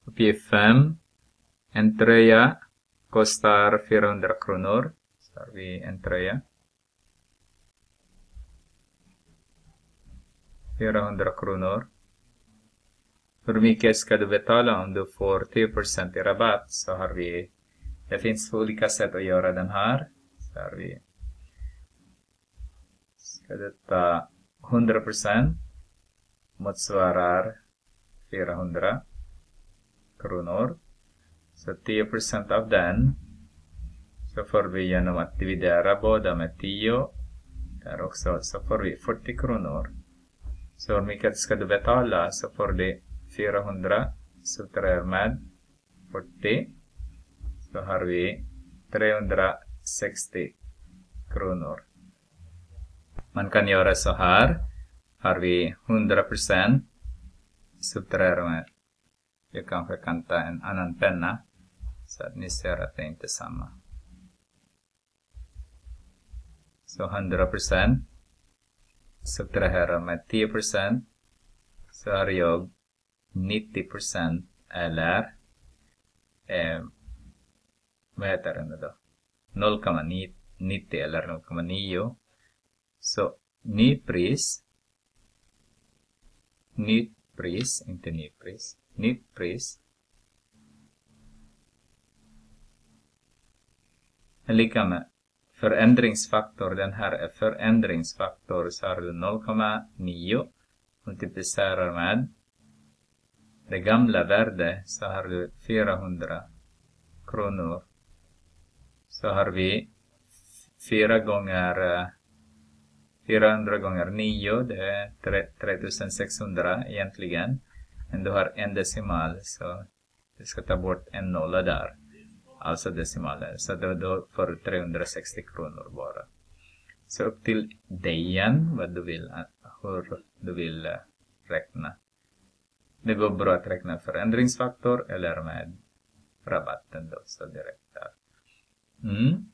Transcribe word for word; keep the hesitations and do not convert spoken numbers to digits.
Uppgift fem. En tröja kostar fyrahundra kronor. Så har vi en tröja. fyrahundra kronor. Hur mycket ska du betala om du får tio procent i rabatt? Så har vi, det finns två olika sätt att göra den här. Så har vi, ska du ta hundra procent motsvarar fyrahundra kronor. Så tio procent av den så får vi genom att dividera båda med tio. Där också så får vi fyrtio kronor. Så hur mycket ska du betala? Så får du fyrahundra subtraherar med fyrtio. Så har vi trehundrasextio kronor. Man kan göra så här. Har vi hundra procent subtraherar med. Jag kanske kan ta en annan penna. Så att ni ser att det inte är samma. Så hundra procent subtraherar med tio procent. Så har jag nittio procent eller eh, vad heter det då? noll komma nittio eller noll komma nio. Så nypris, nypris, inte nypris, nypris är lika med förändringsfaktor. Den här är förändringsfaktor, så har du noll komma nio multiplicerar med det gamla värdet, så har du fyrahundra kronor. Så har vi fyra gånger fyrahundra gånger nio, det är tre tusen sexhundra egentligen. Men du har en decimal, så du ska ta bort en nolla där. Alltså decimalen. Så då, då får du trehundrasextio kronor bara. Så upp till dig igen, vad du vill, hur du vill räkna. Det går bra att räkna förändringsfaktor eller med rabatten då, så direkt där. Mm.